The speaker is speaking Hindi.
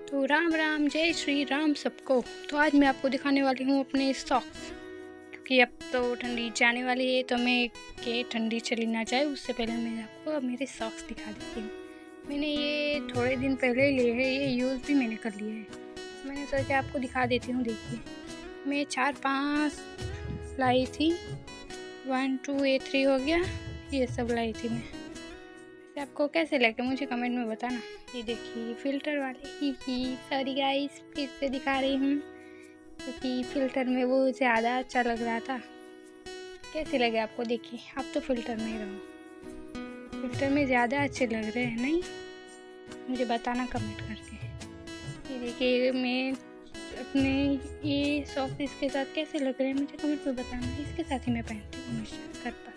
तो राम राम, जय श्री राम सबको। तो आज मैं आपको दिखाने वाली हूँ अपने सॉक्स, क्योंकि अब तो ठंडी जाने वाली है। तो मैं कि ठंडी चली ना जाए उससे पहले मैं आपको मेरे सॉक्स दिखा देती हूँ। मैंने ये थोड़े दिन पहले ही लिए हैं, ये यूज़ भी मैंने कर लिए है। मैंने सोचा आपको दिखा देती हूँ। देखिए, मैं 4-5 लाई थी, 1 2 ये 3 हो गया, ये सब लाई थी मैं। वैसे आपको कैसे लगे मुझे कमेंट में बताना। ये देखिए फ़िल्टर वाले ही सॉरी गाइस, फिर से दिखा रही हूँ क्योंकि फ़िल्टर में वो ज़्यादा अच्छा लग रहा था। कैसे लगे आपको? देखिए, आप तो फ़िल्टर में रहो, फ़िल्टर में ज़्यादा अच्छे लग रहे हैं नहीं? मुझे बताना कमेंट करके। ये देखिए, मैं अपने ये सॉक्स इसके साथ कैसे लग रहे हैं मुझे कमेंट में बताना। इसके साथ ही मैं पहनती हूँ हमेशा घर पर।